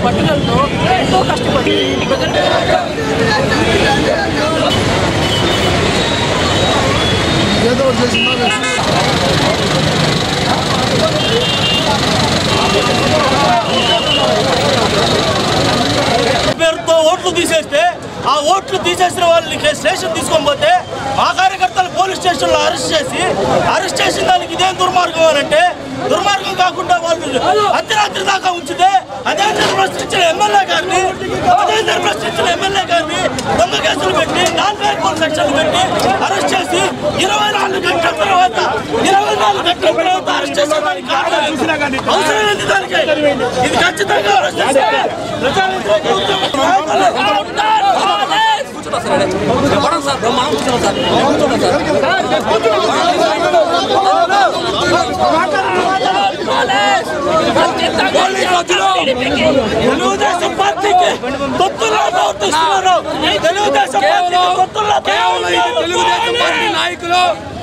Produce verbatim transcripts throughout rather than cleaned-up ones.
పట్టుదలతో ఎంతో కష్టపడి పేరుతో ఓట్లు తీసేస్తే ఆ ఓట్లు తీసేసిన వాళ్ళని స్టేషన్ తీసుకొని పోతే మా కార్యకర్తలు పోలీస్ స్టేషన్లో అరెస్ట్ చేసి అరెస్ట్ చేసిన దానికి ఇదేం దుర్మార్గం అని అంటే దుర్మార్గం కాకుండా వాళ్ళు అర్ధరాత్రి దాకా ఉంచితే అదేందరూ ప్రశ్నించిన ఎమ్మెల్యే గారిని అదేందరూ ప్రశ్నించిన ఎమ్మెల్యే గారిని దొంగ కేసులు పెట్టి నాన్ వేర్పోల్ సెక్షన్లు పెట్టి అరెస్ట్ చేసి ఇరవై నాలుగు గంటల తర్వాత ఇరవై నాలుగు గంటల తర్వాత అరెస్ట్ చేసే దానికి అవసరం ఏంటి దానికి ఇది ఖచ్చితంగా అరెస్ట్ చేస్తే తెలుగుదేశం పార్టీకి తొత్తుల్లో ప్రవర్తిస్తున్నారు. తెలుగుదేశం పార్టీ నాయకులు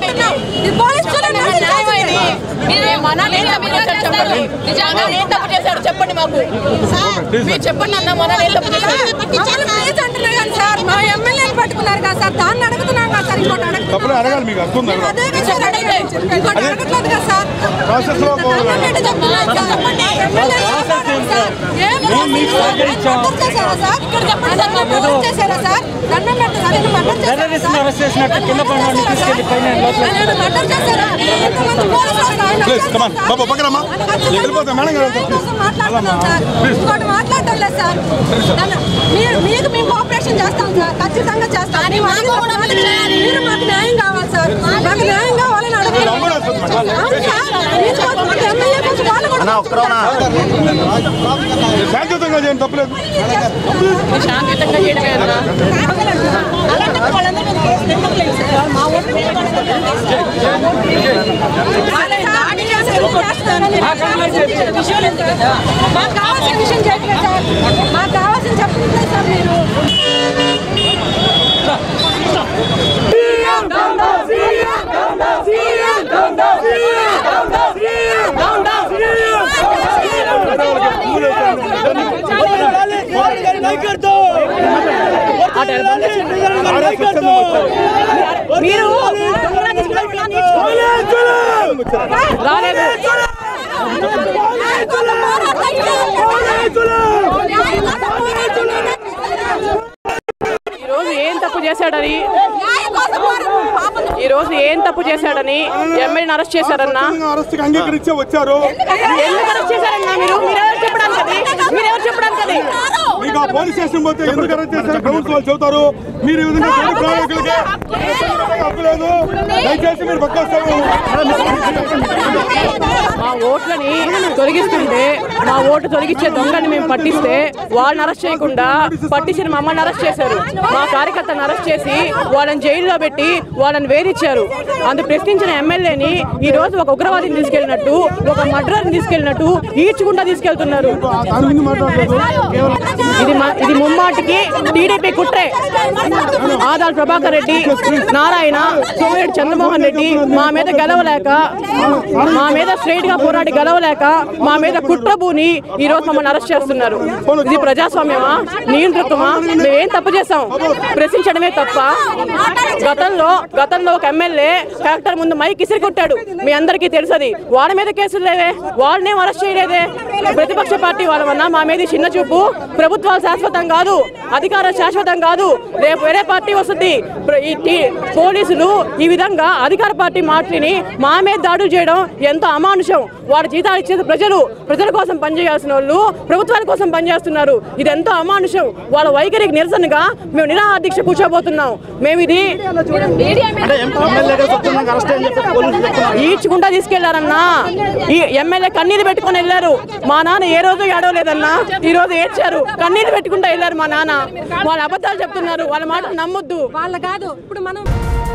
చెప్పండి మాకు చెప్పండి అన్న మన సార్ మా ఎమ్మెల్యేలు పట్టుకున్నారు కదా సార్ దాన్ని అడుగుతున్నాం కదా సార్ ఇంకోటి అడగట్లేదు కదా సార్ చేశారా సార్ దండం పెట్టారు మాట్లాడటం లేదు సార్ మీకు మేము కోఆపరేషన్ చేస్తాం సార్ ఖచ్చితంగా చేస్తాం మీరు మాకు న్యాయం కావాలి సార్ మాకు న్యాయం కావాలని అడుగుతున్నాం శాంతియుతంగా చేయండి తప్పలేదు శాంతియుతంగా చేయడమే మాకు కావాల్సిన విషయం చెప్పలేదు సార్ మాకు కావాల్సిన చెప్పలేదు సార్ మీరు మీరు ఈరోజు ఏం తప్పు చేశాడని ఈ రోజు ఏం తప్పు చేశాడని ఎమ్మెల్యేని అరెస్ట్ చేశారన్నా అరెస్ట్ అంగీకరించే వచ్చారు. ఎందుకు అరెస్ట్ చేశారన్నా మీరు మీరెవరు చెప్పడానికి మీరెవరు చెప్పడానికి మీకు ఆ పోలీస్ స్టేషన్ పోతే ఎందుకు అరెస్ట్ చేశారు గ్రౌండ్స్ వాళ్ళు చెబుతారు. మీరు ఈ విధంగా తప్పలేదు దయచేసి మీరు పక్కొస్తారు. మా ఓట్లని తొలగిస్తుంటే మా ఓటు తొలగించే దొంగని మేము పట్టిస్తే వాళ్ళని అరెస్ట్ చేయకుండా పట్టించిన మమ్మల్ని అరెస్ట్ చేశారు. మా కార్యకర్తను అరెస్ట్ చేసి వాళ్ళని జైల్లో పెట్టి వాళ్ళని వేధించారు. అందుకు ప్రశ్నించిన ఎమ్మెల్యేని ఈ రోజు ఒక ఉగ్రవాదిని తీసుకెళ్ళినట్టు ఒక మర్డర్ని తీసుకెళ్ళినట్టు ఈడ్చుకుండా తీసుకెళ్తున్నారు. ఇది ఇది ముమ్మాటికి టీడీపీ కుట్రే. ఆదాల ప్రభాకర్ రెడ్డి, నారాయణ, సోమిరెడ్డి చంద్రమోహన్ రెడ్డి మా మీద గెలవలేక మా మీద స్ట్రైట్ గా పోరాడి గెలవలేక మా మీద కుట్రబూని ఈ రోజు మమ్మల్ని అరెస్ట్ చేస్తున్నారు. ఇది ప్రజాస్వామ్యమా, నియంతృత్వమా? మేమేం తప్పు చేసాం? ప్రశ్నించడమే తప్ప. గతంలో గతంలో ఒక ఎమ్మెల్యే కలెక్టర్ ముందు మైక్ ఇసిరి కొట్టాడు, మీ అందరికీ తెలుసది. వాళ్ళ మీద కేసులు లేవే, వాళ్ళనేం అరెస్ట్ చేయలేదే. ప్రతిపక్ష పార్టీ వాళ్ళమన్నా మా మీద చిన్న చూపు. ప్రభుత్వాలు శాశ్వతం కాదు, అధికారం శాశ్వతం కాదు, రేపు వేరే పార్టీ వస్తుంది. ఈ పోలీసులు ఈ విధంగా అధికార పార్టీ మాటని మా మీద దాడులు చేయడం ఎంతో అమానుషం. వాడు జీతాలు ఇచ్చేది ప్రజలు, ప్రజల కోసం పనిచేయాల్సిన వాళ్ళు ప్రభుత్వాల కోసం పనిచేస్తున్నారు. ఇది ఎంతో అమానుషం. వాళ్ళ వైఖరికి నిరసనగా మేము నిరాహార దీక్ష కూర్చోబోతున్నాం. మేము ఇది ఈడ్చుకుంటా తీసుకెళ్లారన్నా. ఈ ఎమ్మెల్యే కన్నీరు పెట్టుకుని వెళ్ళారు. మా నాన్న ఏ రోజు ఏడవలేదన్నా, ఈ రోజు ఏడ్చారు, కన్నీరు పెట్టుకుంటా వెళ్ళారు మా నాన్న. వాళ్ళ అబద్ధాలు చెప్తున్నారు, వాళ్ళ మాట నమ్మొద్దు. వాళ్ళ కాదు ఇప్పుడు మనం